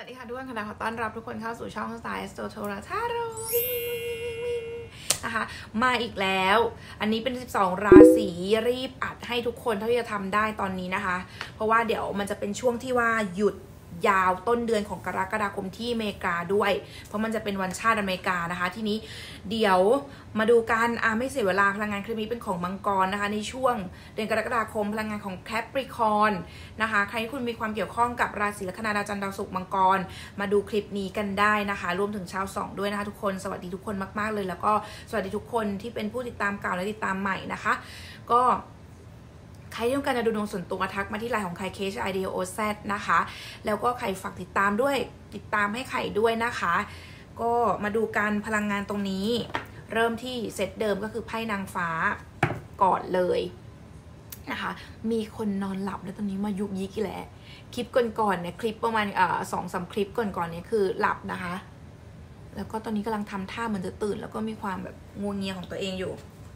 วัสดีค่ะทุกคนขอต้อนรับทุกคนเข้าสู่ช่องสไตล์โซโทราทาโร่นะคะมาอีกแล้วอันนี้เป็น12ราศีรีบอัดให้ทุกคนเท่าที่จะทำได้ตอนนี้นะคะเพราะว่าเดี๋ยวมันจะเป็นช่วงที่ว่าหยุดยาวต้นเดือนของกรกฎาคมที่อเมริกาด้วยเพราะมันจะเป็นวันชาติอเมริกานะคะทีนี้เดี๋ยวมาดูกันไม่เสียเวลาพลังงานคลิปนี้เป็นของมังกรนะคะในช่วงเดือนกรกฎาคมพลังงานของแคปริคอนนะคะใครที่คุณมีความเกี่ยวข้องกับราศีลัคนาดาวจันทร์ดาวศุกร์มังกรมาดูคลิปนี้กันได้นะคะรวมถึงชาวสองด้วยนะคะทุกคนสวัสดีทุกคนมากๆเลยแล้วก็สวัสดีทุกคนที่เป็นผู้ติดตามเก่าและติดตามใหม่นะคะก็ใครที่ต้องการจะดูดวงส่วนตัวทักมาที่ไลน์ของใคร KHIDOZ นะคะแล้วก็ใครฝากติดตามด้วยติดตามให้ใครด้วยนะคะก็มาดูกันพลังงานตรงนี้เริ่มที่เซตเดิมก็คือไพ่นางฟ้าก่อนเลยนะคะมีคนนอนหลับแล้วตอนนี้มายุกยิกอีกแล้วคลิปก่อนๆเนี่ยคลิปประมาณ2-3 คลิปก่อนๆเนี่ยคือหลับนะคะแล้วก็ตอนนี้กำลังทำท่าเหมือนจะตื่นแล้วก็มีความแบบงัวเงียของตัวเองอยู่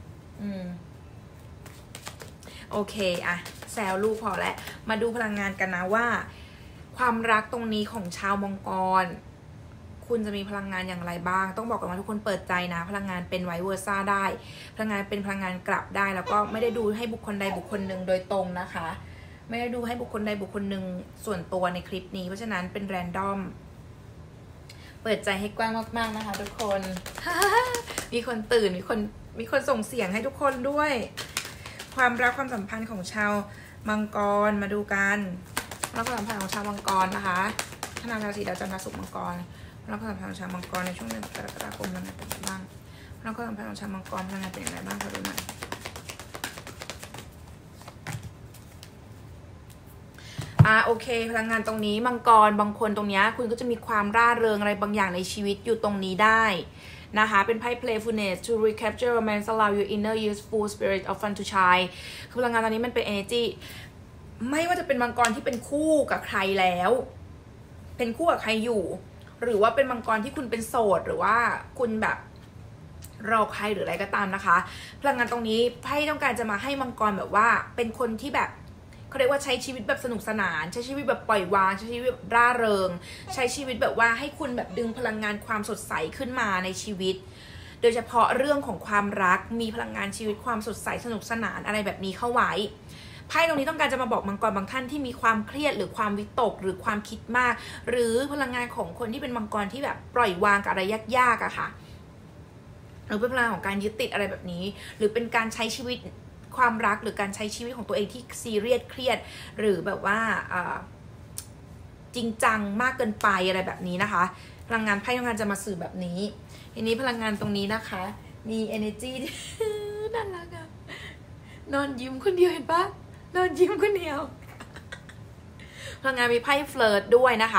โอเคแซวลูกพอแล้วมาดูพลังงานกันนะว่าความรักตรงนี้ของชาวมังกรคุณจะมีพลังงานอย่างไรบ้างต้องบอกกันว่าทุกคนเปิดใจนะพลังงานเป็นไวเวอร์ซ่าได้พลังงานเป็นพลังงานกลับได้แล้วก็ไม่ได้ดูให้บุคคลใดบุคคลหนึ่งโดยตรงนะคะไม่ได้ดูให้บุคคลใดบุคคลหนึ่งส่วนตัวในคลิปนี้เพราะฉะนั้นเป็นแรนดอมเปิดใจให้กว้างมากๆนะคะทุกคน มีคนตื่นมีคนส่งเสียงให้ทุกคนด้วยความรักความสัมพันธ์ของชาวมังกรมาดูกันแล้วความสัมพันธ์ของชาวมังกรนะคะธนาราศีดาวจันทร์ดาวศุกร์มังกรแล้วความสัมพันธ์ของชาวมังกรในช่วงเดือนกรกฎาคมมันเป็นยังไงบ้างแล้วความสัมพันธ์ของชาวมังกรพลังงานเป็นยังไงบ้างขอดูหน่อยโอเคพลังงานตรงนี้มังกรบางคนตรงนี้คุณก็จะมีความร่าเริงอะไรบางอย่างในชีวิตอยู่ตรงนี้ได้นะคะเป็นไพ่ playfulness to recapture romance allow your inner youthful spirit of fun to shine คือพลังงานตอนนี้มันเป็น energy ไม่ว่าจะเป็นมังกรที่เป็นคู่กับใครแล้วเป็นคู่กับใครอยู่หรือว่าเป็นมังกรที่คุณเป็นโสดหรือว่าคุณแบบรอใครหรืออะไรก็ตามนะคะพลังงานตรงนี้ไพ่ต้องการจะมาให้มังกรแบบว่าเป็นคนที่แบบเขาเรียกว่าใช้ชีวิตแบบสนุกสนานใช้ชีวิตแบบปล่อยวางใช้ชีวิตแบบร่าเริงใช้ชีวิตแบบว่าให้คุณแบบดึงพลังงานความสดใสขึ้นมาในชีวิตโดยเฉพาะเรื่องของความรักมีพลังงานชีวิตความสดใสสนุกสนานอะไรแบบนี้เข้าไว้ไพ่ตรงนี้ต้องการจะมาบอกมังกรบางท่านที่มีความเครียดหรือความวิตกหรือความคิดมากหรือพลังงานของคนที่เป็นมังกรที่แบบปล่อยวางกับอะไรยากๆอะค่ะหรือเป็นพลังของการยึดติดอะไรแบบนี้หรือเป็นการใช้ชีวิตความรักหรือการใช้ชีวิตของตัวเองที่ซีเรียสเครียดหรือแบบว่าจริงจังมากเกินไปอะไรแบบนี้นะคะพลังงานไพ่ต้องการจะมาสื่อแบบนี้ทีนี้พลังงานตรงนี้นะคะมี energy น่ารักอะนอนยิ้มคนเดียวเห็นปะนอนยิ้มคนเดียวพลังงานมีไพ่เฟลิร์ตด้วยนะคะ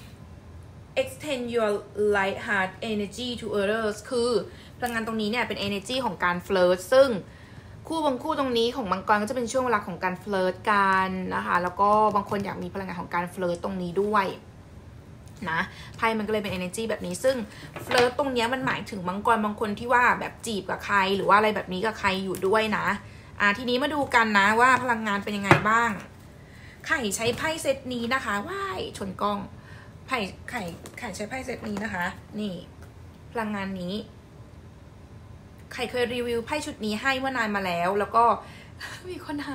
extend your light heart energy to others คือพลังงานตรงนี้เนี่ยเป็น energy ของการเฟลิร์ตซึ่งคู่บางคู่ตรงนี้ของมังกรก็จะเป็นช่วงเวลาของการเฟลิร์ตกันนะคะแล้วก็บางคนอยากมีพลังงานของการเฟลิร์ตตรงนี้ด้วยนะไพ่มันก็เลยเป็น energy แบบนี้ซึ่งเฟลิร์ตตรงนี้มันหมายถึงมังกรบางคนที่ว่าแบบจีบกับใครหรือว่าอะไรแบบนี้กับใครอยู่ด้วยนะทีนี้มาดูกันนะว่าพลังงานเป็นยังไงบ้างไข่ใช้ไพ่เซตนี้นะคะว้ายชนกล้องไข่ใช้ไพ่เซตนี้นะคะนี่พลังงานนี้ไข่เคยรีวิวไพ่ชุดนี้ให้เมื่อนานมาแล้วแล้วก็มีคนหาว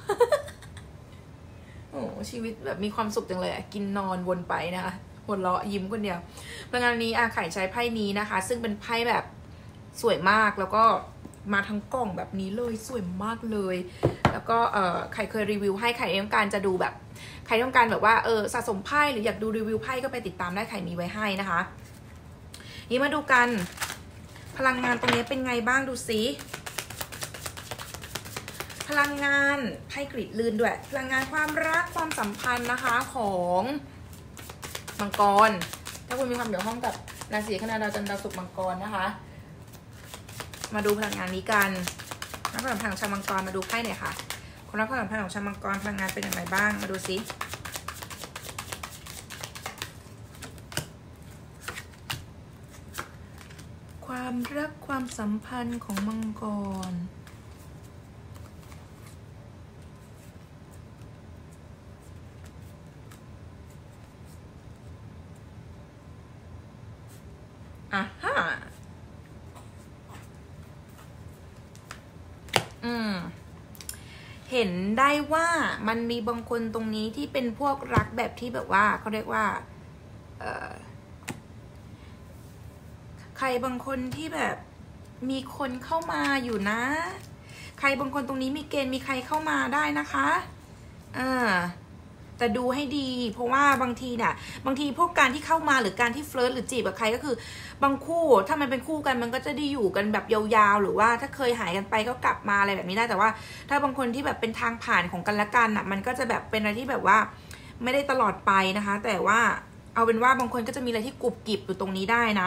โอ้ชีวิตแบบมีความสุขจังเลยกินนอนวนไปนะคะหัวเราะยิ้มคนเดียวพลังงานนี้ไข่ใช้ไพ่นี้นะคะซึ่งเป็นไพ่แบบสวยมากแล้วก็มาทั้งกล่องแบบนี้เลยสวยมากเลยแล้วก็ใครเคยรีวิวให้ใครต้องการจะดูแบบใครต้องการแบบว่าสะสมไพ่หรืออยากดูรีวิวไพ่ก็ไปติดตามได้ใครมีไว้ให้นะคะนี่มาดูกันพลังงานตรงนี้เป็นไงบ้างดูสิพลังงานไพ่กรีดลื่นด้วยพลังงานความรักความสัมพันธ์นะคะของมังกรถ้าคุณมีความเกี่ยวข้องกับราศีคณะดาวจันทร์ดาวศุกร์มังกรนะคะมาดูพลังงานนี้กันนักความสัมพันธ์ของชาวมังกรมาดูไพ่หน่อยค่ะคนรักความสัมพันธ์ของชาวมังกรพลังงานเป็นอย่างไรบ้างมาดูสิความรักความสัมพันธ์ของมังกรอ่ะฮะเห็นได้ว่ามันมีบางคนตรงนี้ที่เป็นพวกรักแบบที่แบบว่าเขาเรียกว่าใครบางคนที่แบบมีคนเข้ามาอยู่นะใครบางคนตรงนี้มีเกณฑ์มีใครเข้ามาได้นะคะแต่ดูให้ดีเพราะว่าบางทีเนี่ยบางทีพวกการที่เข้ามาหรือการที่เฟลิร์ตหรือจีบกับใครก็คือบางคู่ถ้ามันเป็นคู่กันมันก็จะได้อยู่กันแบบยาวๆหรือว่าถ้าเคยหายกันไปก็กลับมาอะไรแบบนี้ได้แต่ว่าถ้าบางคนที่แบบเป็นทางผ่านของกันและกันอ่ะมันก็จะแบบเป็นอะไรที่แบบว่าไม่ได้ตลอดไปนะคะแต่ว่าเอาเป็นว่าบางคนก็จะมีอะไรที่กรุบกริบอยู่ตรงนี้ได้นะ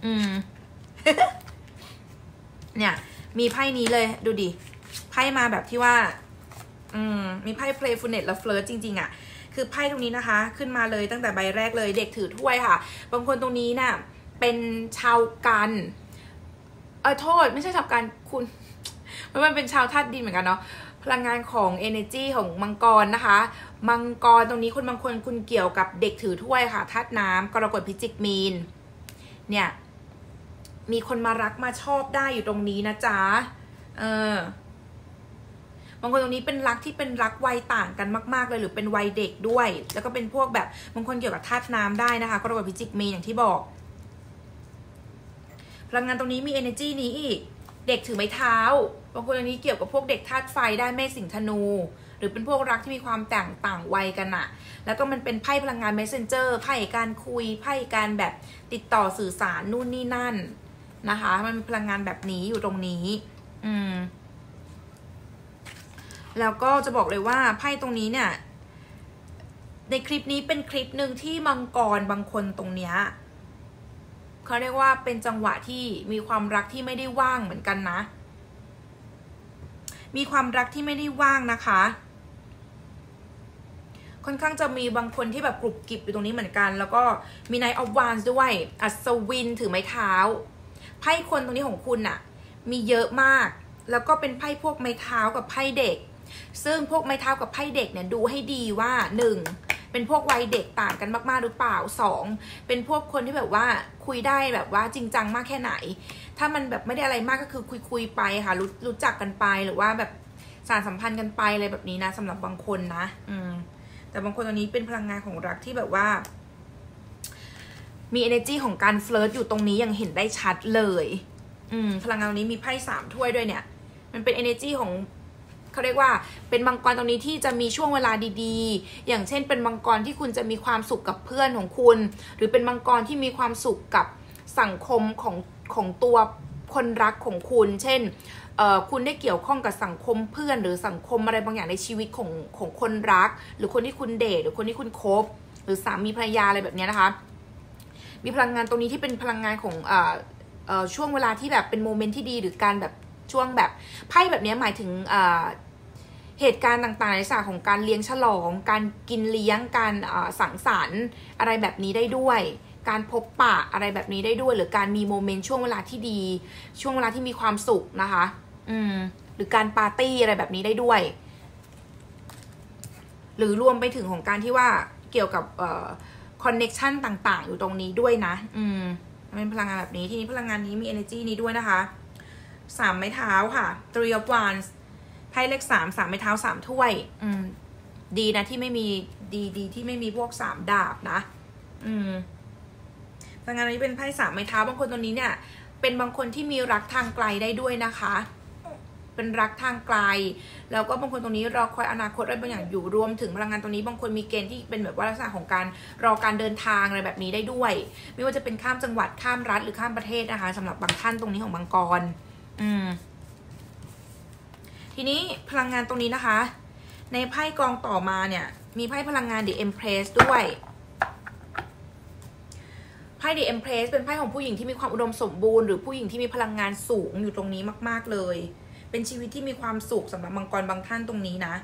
เนี่ยมีไพ่นี้เลยดูดิไพ่มาแบบที่ว่ามีไพ่ playfulness และ flirt จริงๆอ่ะคือไพ่ตรงนี้นะคะขึ้นมาเลยตั้งแต่ใบแรกเลยเด็กถือถ้วยค่ะบางคนตรงนี้น่ะเป็นชาวกันโทษไม่ใช่ชาวกันคุณมันเป็นชาวธาตุดินเหมือนกันเนาะพลังงานของ energy ของมังกรนะคะมังกรตรงนี้คุณบางคนคุณเกี่ยวกับเด็กถือถ้วยค่ะธาตุน้ำกรกฎพิจิกมีนเนี่ยมีคนมารักมาชอบได้อยู่ตรงนี้นะจ๊ะบางคนตรงนี้เป็นรักที่เป็นรักวัยต่างกันมากๆเลยหรือเป็นวัยเด็กด้วยแล้วก็เป็นพวกแบบบางคนเกี่ยวกับธาตุน้ำได้นะคะกรกฎพิจิกมีนอย่างที่บอกพลังงานตรงนี้มี energy นี้อีกเด็กถือไม้เท้าบางคนตรงนี้เกี่ยวกับพวกเด็กธาตุไฟได้เมษสิงห์ธนูหรือเป็นพวกรักที่มีความต่างวัยกันอะแล้วก็มันเป็นไพ่พลังงาน messenger ไพ่การคุยไพ่การแบบติดต่อสื่อสารนู่นนี่นั่นนะคะมันมีพลังงานแบบนี้อยู่ตรงนี้แล้วก็จะบอกเลยว่าไพ่ตรงนี้เนี่ยในคลิปนี้เป็นคลิปหนึ่งที่มังกรบางคนตรงเนี้ยเขาเรียกว่าเป็นจังหวะที่มีความรักที่ไม่ได้ว่างเหมือนกันนะมีความรักที่ไม่ได้ว่างนะคะค่อนข้างจะมีบางคนที่แบบกรุบกริบอยู่ตรงนี้เหมือนกันแล้วก็มีKnight of Wandsด้วยอัศวินถือไม้เท้าไพ่คนตรงนี้ของคุณน่ะมีเยอะมากแล้วก็เป็นไพ่พวกไม้เท้ากับไพ่เด็กซึ่งพวกไม้เท้ากับไพ่เด็กเนี่ยดูให้ดีว่า1เป็นพวกวัยเด็กต่างกันมากๆหรือเปล่า2เป็นพวกคนที่แบบว่าคุยได้แบบว่าจริงจังมากแค่ไหนถ้ามันแบบไม่ได้อะไรมากก็คือคุยไปค่ะรู้จักกันไปหรือว่าแบบสานสัมพันธ์กันไปอะไรแบบนี้นะสำหรับบางคนนะแต่บางคนตอนนี้เป็นพลังงานของรักที่แบบว่ามี energy ของการเฟลิร์ตอยู่ตรงนี้ยังเห็นได้ชัดเลยพลังงานตรงนี้มีไพ่3ถ้วยด้วยเนี่ยมันเป็น energy ของเขาเรียกว่าเป็นมังกรตรงนี้ที่จะมีช่วงเวลาดีๆอย่างเช่นเป็นมังกรที่คุณจะมีความสุขกับเพื่อนของคุณหรือเป็นมังกรที่มีความสุขกับสังคมของตัวคนรักของคุณเช่นคุณได้เกี่ยวข้องกับสังคมเพื่อนหรือสังคมอะไรบางอย่างในชีวิตของคนรักหรือคนที่คุณเดทหรือคนที่คุณคบหรือสามีภรรยาอะไรแบบนี้นะคะมีพลังงานตรงนี้ที่เป็นพลังงานของช่วงเวลาที่แบบเป็นโมเมนต์ที่ดีหรือการแบบช่วงแบบไพ่แบบนี้หมายถึงเหตุการณ์ต่างๆในลักษณะของการเลี้ยงฉลองการกินเลี้ยงการสังสรรค์อะไรแบบนี้ได้ด้วยการพบปะอะไรแบบนี้ได้ด้วยหรือการมีโมเมนต์ช่วงเวลาที่ดีช่วงเวลาที่มีความสุขนะคะหรือการปาร์ตี้อะไรแบบนี้ได้ด้วยหรือรวมไปถึงของการที่ว่าเกี่ยวกับคอนเน็กชันต่างๆอยู่ตรงนี้ด้วยนะเป็นพลังงานแบบนี้ทีนี้พลังงานนี้มี energy นี้ด้วยนะคะ3ไม้เท้าค่ะ Three of Wands ไพ่เลข3ไม้เท้า3ถ้วยดีนะที่ไม่มีดีที่ไม่มีพวก3ดาบนะพลังงานนี้เป็นไพ่3ไม้เท้าบางคนตรงนี้เนี่ยเป็นบางคนที่มีรักทางไกลได้ด้วยนะคะเป็นรักทางไกลแล้วก็บางคนตรงนี้รอคอยอนาคตอะไรบางอย่างอยู่รวมถึงพลังงานตรงนี้บางคนมีเกณฑ์ที่เป็นแบบว่าลักษณะของการรอการเดินทางอะไรแบบนี้ได้ด้วยไม่ว่าจะเป็นข้ามจังหวัดข้ามรัฐหรือข้ามประเทศนะคะสำหรับบางท่านตรงนี้ของมังกรทีนี้พลังงานตรงนี้นะคะในไพ่กองต่อมาเนี่ยมีไพ่พลังงาน The Empress ด้วยไพ่ The Empress เป็นไพ่ของผู้หญิงที่มีความอุดมสมบูรณ์หรือผู้หญิงที่มีพลังงานสูงอยู่ตรงนี้มากๆเลยเป็นชีวิตที่มีความสุขสำหรับมังกรบางท่านตรงนี้นะ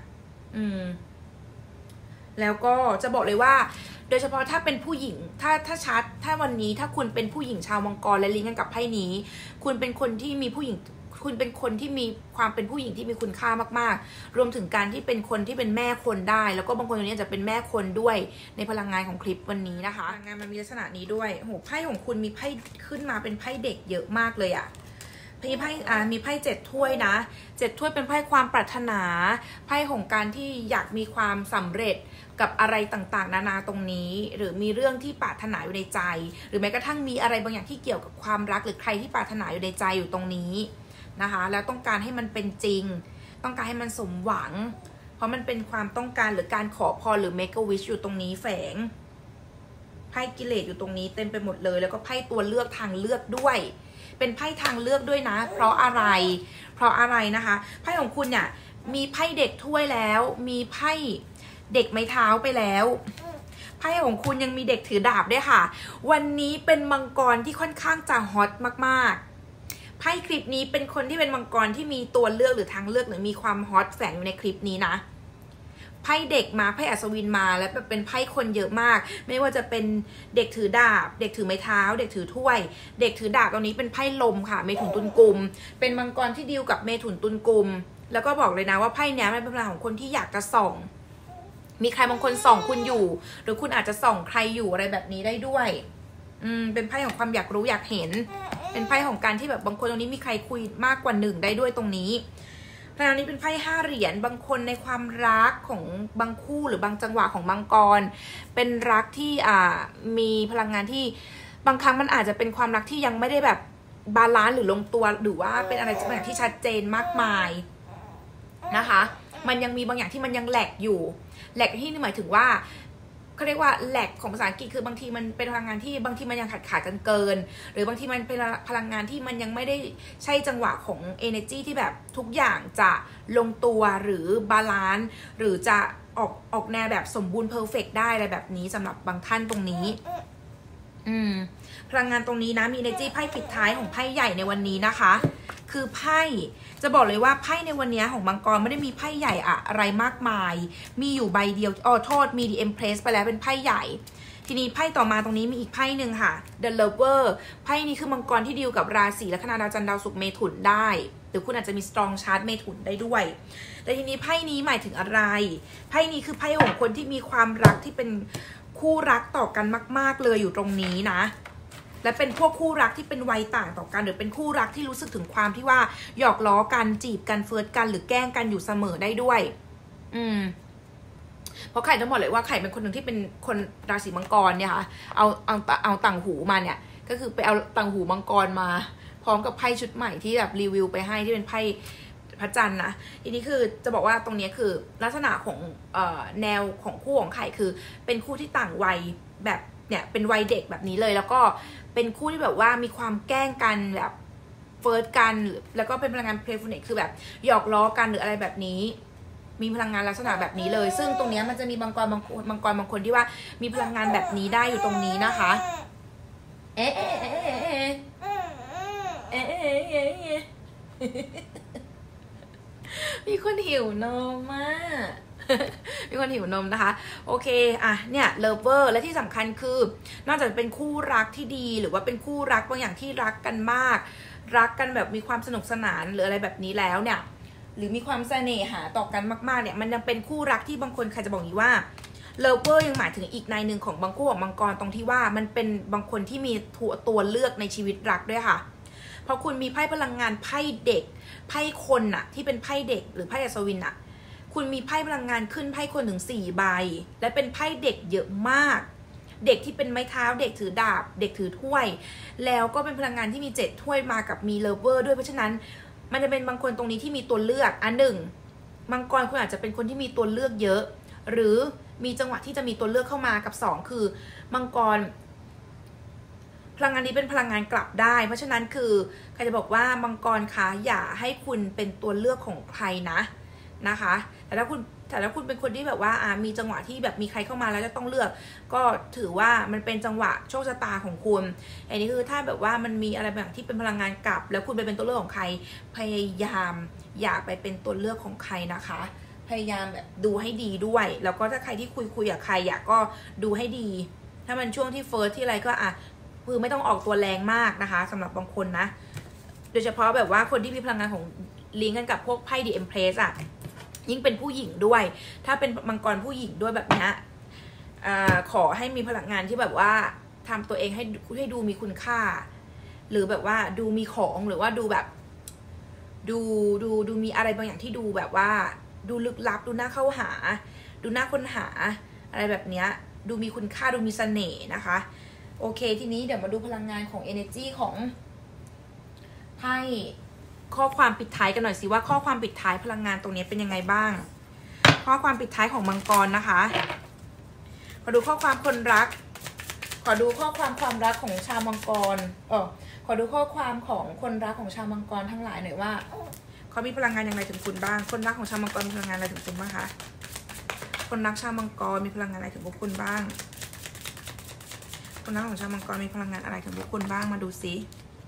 แล้วก็จะบอกเลยว่าโดยเฉพาะถ้าเป็นผู้หญิงถ้าวันนี้ถ้าคุณเป็นผู้หญิงชาวมังกรและลิงก์กันกับไพ่นี้คุณเป็นคนที่มีผู้หญิงคุคุณเป็นคนที่มีความเป็นผู้หญิงที่มีคุณค่ามากๆรวมถึงการที่เป็นคนที่เป็นแม่คนได้แล้วก็บางคนตรงนี้จะเป็นแม่คนด้วยในพลังงานของคลิปวันนี้นะคะพลังงานมันมีลักษณะนี้ด้วยโหไพ่ของคุณมีไพ่ขึ้นมาเป็นไพ่เด็กเยอะมากเลยอะมีไพ่7 ถ้วยนะ7 ถ้วยเป็นไพ่ความปรารถนาไพ่ของการที่อยากมีความสำเร็จกับอะไรต่างๆนานาตรงนี้หรือมีเรื่องที่ปรารถนาอยู่ในใจหรือแม้กระทั่งมีอะไรบางอย่างที่เกี่ยวกับความรักหรือใครที่ปรารถนาอยู่ในใจอยู่ตรงนี้นะคะแล้วต้องการให้มันเป็นจริงต้องการให้มันสมหวังเพราะมันเป็นความต้องการหรือการขอพรหรือ make a wish อยู่ตรงนี้แฝงไพ่กิเลสอยู่ตรงนี้เต็มไปหมดเลยแล้วก็ไพ่ตัวเลือกทางเลือกด้วยเป็นไพ่ทางเลือกด้วยนะเพราะอะไรนะคะไพ่ของคุณเนี่ยมีไพ่เด็กถ้วยแล้วมีไพ่เด็กไม้เท้าไปแล้วไพ่ของคุณยังมีเด็กถือดาบด้วยค่ะวันนี้เป็นมังกรที่ค่อนข้างจะฮอตมากๆไพ่คลิปนี้เป็นคนที่เป็นมังกรที่มีตัวเลือกหรือทางเลือกหรือมีความฮอตแฝงอยู่ในคลิปนี้นะไพ่เด็กมาไพ่อัศวินมาแล้วเป็นไพ่คนเยอะมากไม่ว่าจะเป็นเด็กถือดาบเด็กถือไม้เท้าเด็กถือถ้วยเด็กถือดาบตรงนี้เป็นไพ่ลมค่ะเมถุนตุลกุมเป็นมังกรที่ดีลกับเมถุนตุลกุมแล้วก็บอกเลยนะว่าไพ่เนี้ยมันเป็นพลังของคนที่อยากจะส่องมีใครบางคนส่องคุณอยู่หรือคุณอาจจะส่องใครอยู่อะไรแบบนี้ได้ด้วยเป็นไพ่ของความอยากรู้อยากเห็นเป็นไพ่ของการที่แบบบางคนตรงนี้มีใครคุยมากกว่า1ได้ด้วยตรงนี้พลังนี้เป็นไพ่5 เหรียญบางคนในความรักของบางคู่หรือบางจังหวะของมังกรเป็นรักที่มีพลังงานที่บางครั้งมันอาจจะเป็นความรักที่ยังไม่ได้แบบบาลานซ์หรือลงตัวหรือว่าเป็นอะไรบางอย่างที่ชัดเจนมากมายนะคะมันยังมีบางอย่างที่มันยังแหลกอยู่แหลกที่นี่หมายถึงว่าเขาเรียกว่าแหลกของภาษาอังกฤษคือบางทีมันเป็นพลังงานที่บางทีมันยังขาดกันเกินหรือบางทีมันเป็นพลังงานที่มันยังไม่ได้ใช่จังหวะของ energy ที่แบบทุกอย่างจะลงตัวหรือบาลานซ์หรือจะออกแนวแบบสมบูรณ์เพอร์เฟกต์ได้อะไรแบบนี้สำหรับบางท่านตรงนี้พลังงานตรงนี้นะมี energy ไพ่ปิดท้ายของไพ่ใหญ่ในวันนี้นะคะคือไพ่จะบอกเลยว่าไพ่ในวันนี้ของมังกรไม่ได้มีไพ่ใหญ่อะไรมากมายมีอยู่ใบเดียวโทษมี The Empress ไปแล้วเป็นไพ่ใหญ่ทีนี้ไพ่ต่อมาตรงนี้มีอีกไพ่หนึ่งค่ะ The Lover ไพ่นี้คือมังกรที่ดีลกับราศีลัคนาดาวจันทร์ดาวศุกร์เมถุนได้หรือคุณอาจจะมี strong chart เมถุนได้ด้วยแต่ทีนี้ไพ่นี้หมายถึงอะไรไพ่นี้คือไพ่ของคนที่มีความรักที่เป็นคู่รักต่อกันมากๆเลยอยู่ตรงนี้นะและเป็นพวกคู่รักที่เป็นวัยต่างต่อกันหรือเป็นคู่รักที่รู้สึกถึงความที่ว่าหยอกล้อกันจีบกันเฟิร์สกันหรือแกล้งกันอยู่เสมอได้ด้วยเพราะไข่ต้องบอกเลยว่าไข่เป็นคนหนึ่งที่เป็นคนราศีมังกรเนี่ยค่ะเอาต่างหูมาเนี่ยก็คือไปเอาต่างหูมังกรมาพร้อมกับไพ่ชุดใหม่ที่แบบรีวิวไปให้ที่เป็นไพ่พระจันทร์นะทีนี้คือจะบอกว่าตรงนี้คือลักษณะของแนวของคู่ของไข่คือเป็นคู่ที่ต่างวัยแบบเนี่ยเป็นวัยเด็กแบบนี้เลยแล้วก็เป็นคู่ที่แบบว่ามีความแกล้งกันแบบเฟิร์สกันแล้วก็เป็นพลังงานเพลย์ฟูลเนสคือแบบหยอกล้อกันหรืออะไรแบบนี้มีพลังงานลักษณะแบบนี้เลยซึ่งตรงนี้มันจะมีมังกรบางคนที่ว่ามีพลังงานแบบนี้ได้อยู่ตรงนี้นะคะมีคนหิวนมมากมีคนหิวนมนะคะโอเคเนี่ยเลิฟเวอร์และที่สำคัญคือนอกจากเป็นคู่รักที่ดีหรือว่าเป็นคู่รักบางอย่างที่รักกันมากรักกันแบบมีความสนุกสนานหรืออะไรแบบนี้แล้วเนี่ยหรือมีความเสน่หาต่อกันมากๆเนี่ยมันยังเป็นคู่รักที่บางคนใครจะบอกนี้ว่าเลิฟเวอร์ยังหมายถึงอีกในหนึ่งของบางคู่ของมังกรตรงที่ว่ามันเป็นบางคนที่มีตัวเลือกในชีวิตรักด้วยค่ะเพราะคุณมีไพ่พลังงานไพ่เด็กไพ่คนน่ะที่เป็นไพ่เด็กหรือไพ่อัศวินน่ะคุณมีไพ่พลังงานขึ้นไพ่คนถึง4 ใบและเป็นไพ่เด็กเยอะมากเด็กที่เป็นไม้เท้าเด็กถือดาบเด็กถือถ้วยแล้วก็เป็นพลังงานที่มี7 ถ้วยมากับมีเลิฟเวอร์ด้วยเพราะฉะนั้นมันจะเป็นบางคนตรงนี้ที่มีตัวเลือกหนึ่งมังกรคุณอาจจะเป็นคนที่มีตัวเลือกเยอะหรือมีจังหวะที่จะมีตัวเลือกเข้ามากับ2คือมังกรพลังงานนี้เป็นพลังงานกลับได้เพราะฉะนั้นคือใครจะบอกว่ามังกรคะอย่าให้คุณเป็นตัวเลือกของใครนะคะแต่ถ้าคุณเป็นคนที่แบบว่ามีจังหวะที่แบบมีใครเข้ามาแล้วจะต้องเลือกก็ถือว่ามันเป็นจังหวะโชคชะตาของคุณอันนี้คือถ้าแบบว่ามันมีอะไรแบบที่เป็นพลังงานกลับแล้วคุณไปเป็นตัวเลือกของใครพยายามอย่าไปเป็นตัวเลือกของใครนะคะพยายามแบบดูให้ดีด้วยแล้วก็ถ้าใครที่คุยกับใครก็ดูให้ดีถ้ามันช่วงที่เฟิร์สที่อะไรก็คือไม่ต้องออกตัวแรงมากนะคะสำหรับบางคนนะโดยเฉพาะแบบว่าคนที่มีพลังงานของลิงก์กันกับพวกไพ่ The Empress อะยิ่งเป็นผู้หญิงด้วยถ้าเป็นมังกรผู้หญิงด้วยแบบนี้ขอให้มีพลังงานที่แบบว่าทำตัวเองให้ดูมีคุณค่าหรือแบบว่าดูมีของหรือว่าดูแบบดูมีอะไรบางอย่างที่ดูแบบว่าดูลึกลับดูน่าเข้าหาดูน่าค้นหาอะไรแบบนี้ดูมีคุณค่าดูมีเสน่ห์นะคะโอเคทีนี้เดี๋ยวมาดูพลังงานของ energy ของไพ่ข้อความปิดท้ายกันหน่อยสิว่าข้อความปิดท้ายพลังงานตรงนี้เป็นยังไงบ้างข้อความปิดท้ายของมังกรนะคะขอดูข้อความคนรักขอดูข้อความความรักของชาวมังกรขอดูข้อความของคนรักของชาวมังกรทั้งหลายหน่อยว่าเขามีพลังงานอย่างไรถึงคุณบ้างคนรักของชาวมังกรมีพลังงานอะไรถึงคุณบ้างคะคนรักชาวมังกรมีพลังงานอะไรถึงพวกคุณบ้างคนรักของชาวมังกรมีพลังงานอะไรถึงพวกคุณบ้างมาดูซิ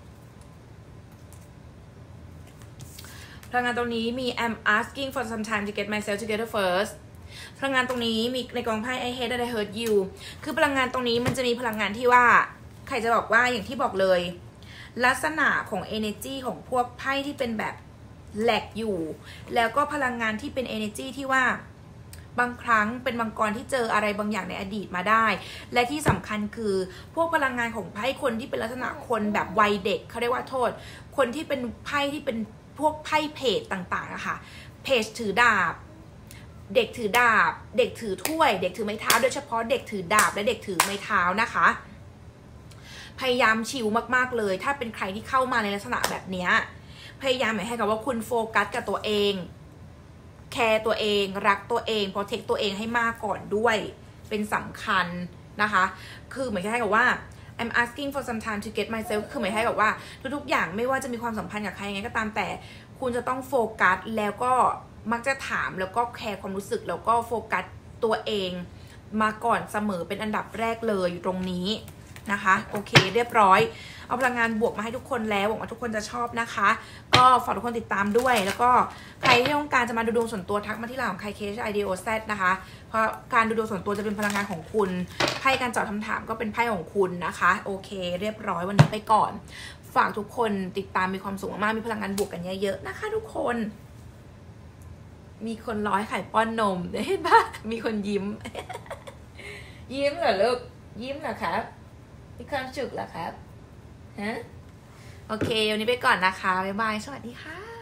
พลังงานตรงนี้มี I'm asking for some time to get myself together first พลังงานตรงนี้มีในกองไพ่ I hate that I hurt you คือพลังงานตรงนี้มันจะมีพลังงานที่ว่าใครจะบอกว่าอย่างที่บอกเลยลักษณะของ energy ของพวกไพ่ที่เป็นแบบแหลกอยู่แล้วก็พลังงานที่เป็น energy ที่ว่าบางครั้งเป็นมังกรที่เจออะไรบางอย่างในอดีตมาได้และที่สำคัญคือพวกพลังงานของไพ่คนที่เป็นลักษณะคนแบบวัยเด็กเขาเรียกว่าโทษคนที่เป็นไพ่ที่เป็นพวกไพ่เพจต่างๆอะค่ะเพจถือดาบเด็กถือดาบเด็กถือถ้วยเด็กถือไม้เท้าโดยเฉพาะเด็กถือดาบและเด็กถือไม้เท้านะคะพยายามชิลมากๆเลยถ้าเป็นใครที่เข้ามาในลักษณะแบบนี้พยายามหมายให้กับว่าคุณโฟกัสกับตัวเองแคร์ตัวเองรักตัวเองโปรเทคตัวเองให้มากก่อนด้วยเป็นสำคัญนะคะคือหมายให้กับว่า I'm asking for some time to get myself คือหมายให้กับว่าทุกๆอย่างไม่ว่าจะมีความสัมพันธ์กับใครยังไงก็ตามแต่คุณจะต้องโฟกัสแล้วก็มักจะถามแล้วก็แคร์ความรู้สึกแล้วก็โฟกัสตัวเองมาก่อนเสมอเป็นอันดับแรกเลยอยู่ตรงนี้นะคะโอเคเรียบร้อยเอาพลังงานบวกมาให้ทุกคนแล้วหวังว่าทุกคนจะชอบนะคะก็ฝากทุกคนติดตามด้วยแล้วก็ใครที่ต้องการจะมาดูดวงส่วนตัวทักมาที่ไลน์ของใคร KHIDOZ นะคะเพราะการดูดวงส่วนตัวจะเป็นพลังงานของคุณไพ่การตอบคำถามก็เป็นไพ่ของคุณนะคะโอเคเรียบร้อยวันนี้ไปก่อนฝากทุกคนติดตามมีความสุขมากมีพลังงานบวกกันเยอะๆนะคะทุกคนมีคนร้อยไข่ป้อนนมเห็นปะมีคนยิ้ม ยิ้มเหรอลูกยิ้มเหรอครับมีความสุขเหรอครับฮะโอเควันนี้ไปก่อนนะคะบ๊ายบายสวัสดีค่ะ